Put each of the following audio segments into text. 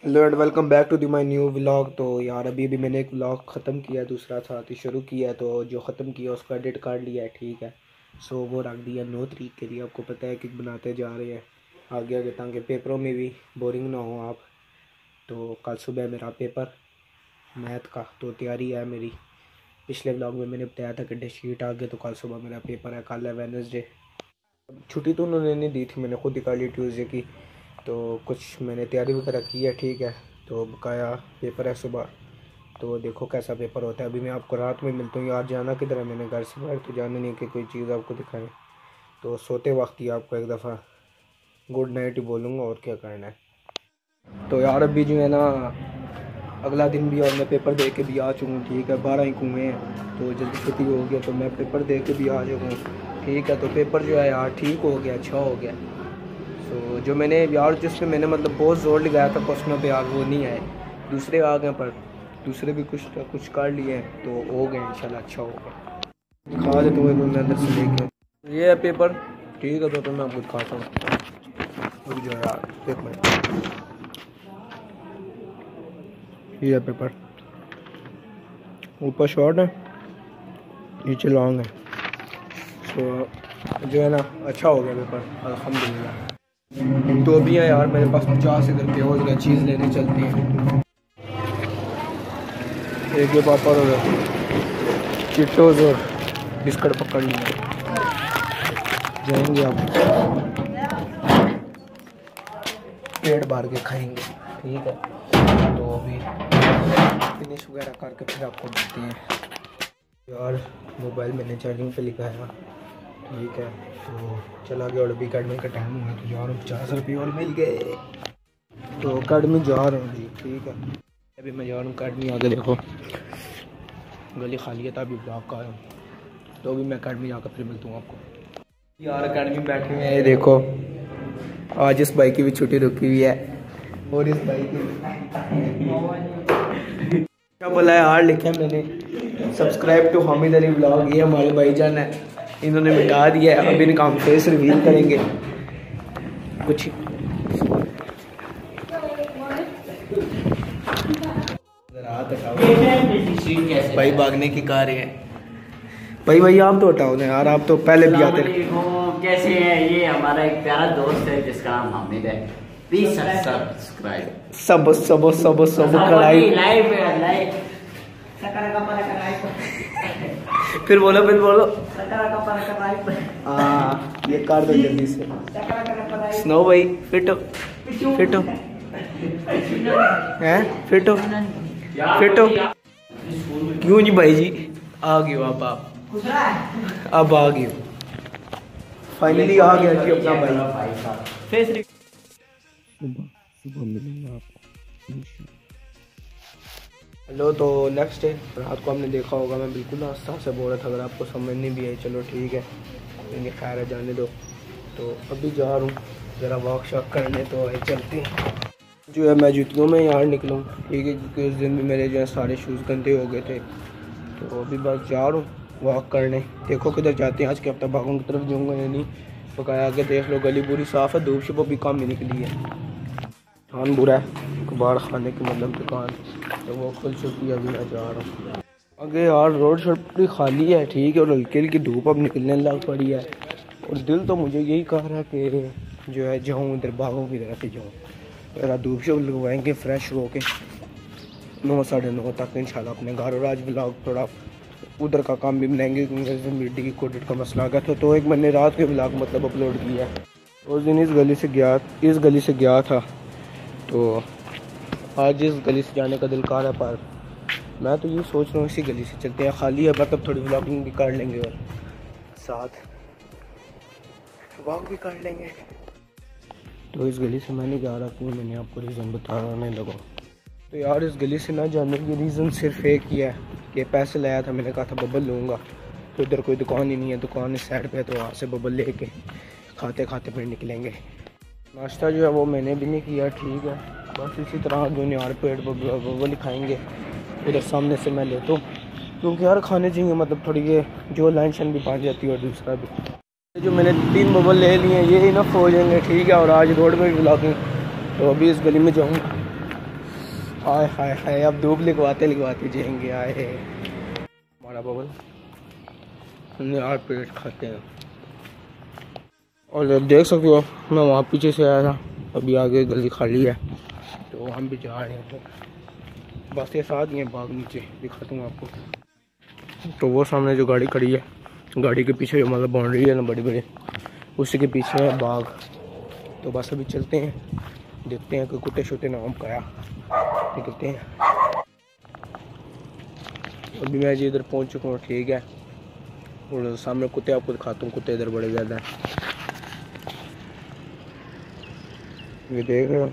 Hello and welcome back to the my new vlog. तो यार अभी भी मैंने एक व्लॉग ख़त्म किया, दूसरा साथ ही शुरू किया है। तो जो ख़त्म किया उसका एडिट कर लिया है, ठीक है। सो वो रख दिया 9 तारीख के लिए। आपको पता है कि बनाते जा रहे हैं आगे आगे ताकि पेपरों में भी बोरिंग ना हो आप। तो कल सुबह मेरा पेपर मैथ का, तो तैयारी है मेरी। पिछले व्लॉग में मैंने बताया था कि डेट शीट आ गया, तो कल सुबह मेरा पेपर है। कल है वेडनेसडे। छुट्टी तो उन्होंने नहीं दी थी, मैंने खुद ही कर ली ट्यूसडे की। तो कुछ मैंने तैयारी वगैरह की है, ठीक है। तो बकाया पेपर है सुबह, तो देखो कैसा पेपर होता है। अभी मैं आपको रात में मिलता हूँ। यार जाना किधर है, मैंने घर से बाहर तो जाना नहीं कि कोई चीज़ आपको दिखाएं। तो सोते वक्त ही आपको एक दफ़ा गुड नाइट ही बोलूँगा, और क्या करना है। तो यार अभी जो है ना अगला दिन भी, और मैं पेपर दे के भी आ चुका हूँ, ठीक है। 12 ही कुएँ हैं तो जल्दी छुट्टी हो गया, तो मैं पेपर दे के भी आ चुका हूँ, ठीक है। तो पेपर जो है यार ठीक हो गया, अच्छा हो गया। तो जो मैंने यार जिसमें मैंने मतलब बहुत ज़ोर लगाया था क्वेश्चनों पे, यार वो नहीं आए, दूसरे आ गए। पर दूसरे भी कुछ कर लिए हैं तो हो गए इंशाल्लाह, अच्छा हो गया। दिखा दे तुम्हें मैं अंदर से लेके, ये है पेपर, ठीक है। तो मैं आपको दिखाता हूँ जो यार एक मिनट, ये है पेपर। ऊपर शॉर्ट है, नीचे लॉन्ग है। तो जो है ना अच्छा हो गया पेपर, अल्हम्दुलिल्लाह। तो अभी है यार मेरे पास 50 रुपये हो गया, चीज़ लेने चलते हैं। एक ये पापड़ और चिट्टोज और बिस्कुट पकड़ लिए, जाएंगे आप पेट भर के खाएंगे, ठीक है। तो अभी फिनिश वगैरह करके फिर आपको देते हैं। यार मोबाइल मैंने चार्जिंग पे लगाया, ठीक है। तो चला गया और अभी अकेडमी का टाइम हुआ, तो यार 50 रुपये और मिल गए। तो अकेडमी जा रहा हूँ जी, ठीक है। अभी मैं जा रहा हूँ अकेडमी, आगे देखो गली खाली है, तभी ब्लॉक का आया हूँ। तो अभी मैं अकेडमी जाकर फिर मिलता हूँ आपको। यार अकेडमी बैठे हुए हैं, देखो आज इस बाइक की भी छुट्टी रुकी हुई है, और इस बाइक की क्या बोला है यार, लिखा है मैंने subscribe to Hamid Ali blog. ये हमारे भाईजान है, इन्होंने मिटा दिया है। अभी इनका हम फेस रिवील करेंगे कुछ। भाई भागने की कार है भाई आप तो हटाओ ना यार, आप तो पहले भी आते थे। कैसे हैं? ये हमारा एक प्यारा दोस्त है जिसका नाम हामिद है। Please subscribe. सब सब सब सब कढ़ाई लाइव फिर बोलो ये कर दो जल्दी से। स्नो भाई फिटो हैं, फिटो क्यों जी भाई जी, आ गए हो आप अब आ गए हो, फाइनली आ गया जी अपना भाई। फेस सुबह मिलेंगे आपको। हेलो, तो नेक्स्ट डे रात को हमने देखा होगा, मैं बिल्कुल आस्था से बोल रहा था, अगर आपको समझ नहीं भी आई चलो ठीक है, लेकिन खैर है, जाने दो। तो अभी जा रहा हूँ ज़रा वॉक शॉक करने, तो आए चलते हैं। जो है मैं जूतियों में यार निकलूँ, ठीक है, क्योंकि उस दिन भी मेरे जो है सारे शूज़ गंदे हो गए थे। तो अभी बस जा रहा हूँ वॉक करने, देखो किधर जाते हैं। आज के हफ्ता बागों की तरफ जाऊँगा या नहीं, बकाया आगे देख लो, गली पूरी साफ़ है, धूप शुभ भी कम ही निकली है। दुकान बुरा है, कबाड़ खाने की मतलब दुकान, तो वो खुल चुकी है। अभी मैं जा रहा हूँ आगे यार, रोड शोड पूरी खाली है, ठीक है, और हल्की हल्की धूप अब निकलने लग पड़ी है। और दिल तो मुझे यही कह रहा है कि जो है जाऊँ इधर बागों की तरफ ही जाऊँ, ज़रा धूप शूप लगवाएंगे फ्रेश हो के 9 साढ़े 9 तक इंशाल्लाह अपने घर। और आज ब्लॉग थोड़ा उधर का काम भी बनाएंगे, क्योंकि मिट्टी की कोडिट का मसला आ गया था। तो एक मैंने रात के ब्लॉग मतलब अपलोड किया, उस दिन इस गली से गया था। तो आज इस गली से जाने का दिल कर रहा है, पर मैं तो ये सोच रहा हूँ इसी गली से चलते हैं, खाली है, मतलब थोड़ी व्लॉगिंग भी कर लेंगे और साथ वॉक भी कर लेंगे। तो इस गली से मैं नहीं जा रहा, क्यों मैंने आपको रीज़न बताने लगा। तो यार इस गली से ना जाने की रीज़न सिर्फ एक ही है कि पैसे लाया था, मैंने कहा था बबल लूँगा, तो इधर कोई दुकान ही नहीं है, दुकान इस साइड पे, तो वहाँ से बबल लेके खाते खाते फिर निकलेंगे। नाश्ता जो है वो मैंने भी नहीं किया, ठीक है, बस इसी तरह जो यार पेट बबल खाएँगे। उधर सामने से मैं लेता हूँ, क्योंकि यार खाने चाहिए, मतलब थोड़ी ये जो लाइन भी पा जाती है। और दूसरा भी जो मैंने 3 बबल ले लिए ये इनफ हो जाएंगे, ठीक है। और आज रोड में भी ब्लॉगिंग, तो अभी इस गली में जाऊँगा, आए हाय हाय, अब धूप लिखवाते लिखवाते जाएंगे। आए हमारा बबल यार पेट खाते हैं। और देख सकते हो मैं वहाँ पीछे से आया था, अभी आगे गली खाली है तो हम भी जा रहे हैं। बस ये साथ ही है बाग, नीचे दिखाता हूँ आपको। तो वो सामने जो गाड़ी खड़ी है, गाड़ी के पीछे जो मतलब बाउंड्री है ना बड़ी बड़ी, उसी के पीछे है बाग। तो बस अभी चलते हैं, देखते हैं कि कुत्ते शुत्ते नाम का निकलते हैं। अभी मैं जी इधर पहुंच चुका हूँ, ठीक है। और सामने कुत्ते आपको दिखाता हूँ, कुत्ते इधर बड़े ज़्यादा हैं, ये देख रहे हो।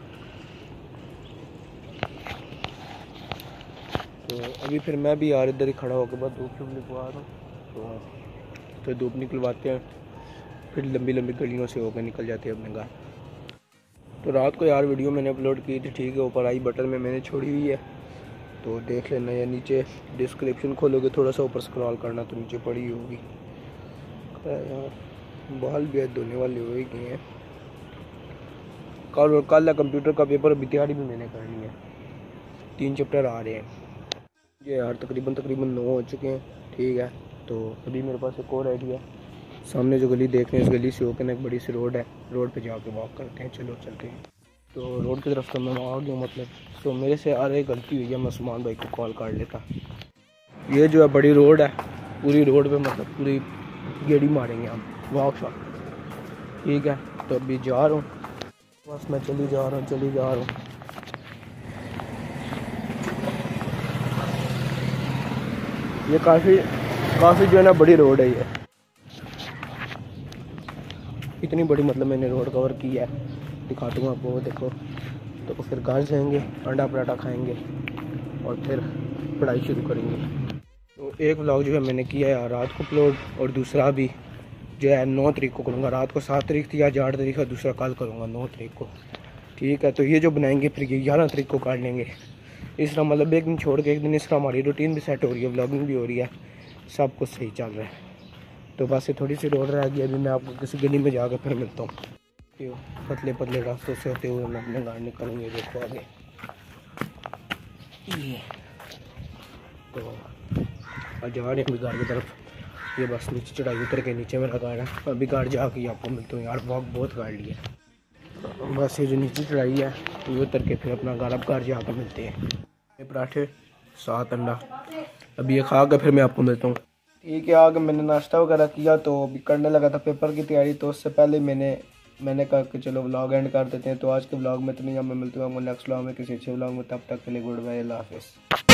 तो अभी फिर मैं भी यार इधर ही खड़ा होकर बस धूप शूप निकलवा रहा हूँ। तो धूप निकलवाते हैं, फिर लंबी लंबी गलियों से होकर निकल जाते हैं अपने घर। तो रात को यार वीडियो मैंने अपलोड की थी, ठीक है, ऊपर आई बटन में मैंने छोड़ी हुई है, तो देख लेना। या नीचे डिस्क्रिप्शन खोलोगे थोड़ा सा ऊपर स्क्रॉल करना तो नीचे पड़ी होगी। यार बाल भी धोने वाले हो ही गए हैं। कल कंप्यूटर का पेपर अभी तैयारी भी मैंने करनी है, 3 चैप्टर आ रहे हैं ये यार। तकरीबन 9 हो चुके हैं, ठीक है। तो अभी मेरे पास एक और आइडिया, सामने जो गली देख रहे हैं इस गली से होकर एक बड़ी सी रोड है, रोड पे जाके वॉक करते हैं। चलो चलते हैं। तो रोड की तरफ तो मैं आ गया हूँ मतलब। तो मेरे से आ रही गलती हुई है, मैं उस्मान भाई को कॉल कर लेता। ये जो है बड़ी रोड है, पूरी रोड पे मतलब पूरी गेड़ी मारेंगे हम, वॉक शॉप, ठीक है। तो अभी जा रहा हूँ, बस मैं चली जा रहा हूँ। ये काफ़ी जो है ना बड़ी रोड है ये, इतनी बड़ी मतलब मैंने रोड कवर की है, दिखा दूँगा आपको। देखो तो फिर घर जाएंगे, अंडा पराठा खाएंगे और फिर पढ़ाई शुरू करेंगे। तो एक व्लॉग जो है मैंने किया है रात को अपलोड, और दूसरा भी जो है 9 तारीख को करूँगा। रात को 7 तारीख थी, आज 8 तारीख का, दूसरा कल करूँगा 9 तारीख को, ठीक है। तो ये जो बनाएंगे फिर ये 11 तारीख को काट लेंगे। इस तरह मतलब एक दिन छोड़ के एक दिन, इस तरह हमारी रूटीन भी सेट हो रही है, व्लॉगिंग भी हो रही है, सब कुछ सही चल रहा है। तो बस ये थोड़ी सी रोड रह गई, अभी मैं आपको किसी गली में जाकर फिर मिलता हूँ। पतले पतले रास्तों से होते हुए मैं अपने घर निकलूँगी। देखो आगे ये तो आज जा रहे हैं अभी घर की तरफ। ये बस नीचे चढ़ाई उतर के नीचे मेरा घर है, अभी घर जाके आपको मिलता हूँ। यार वॉक बहुत कर लिया, बस ये जो नीचे चढ़ाई है ये उतर के फिर अपना घर, अब घर जाकर मिलते हैं। ये पराठे 7 अंडा, अभी ये खा कर फिर मैं आपको मिलता हूँ, ठीक है। आगे मैंने नाश्ता वगैरह किया तो अभी करने लगा था पेपर की तैयारी। तो उससे पहले मैंने कहा कि चलो व्लॉग एंड कर देते हैं। तो आज के व्लॉग में इतना ही, मैं मिलता हूँ नेक्स्ट व्लॉग में किसी अच्छे व्लॉग में, तब तक के लिए गुड बाय, अल्लाह हाफिज़।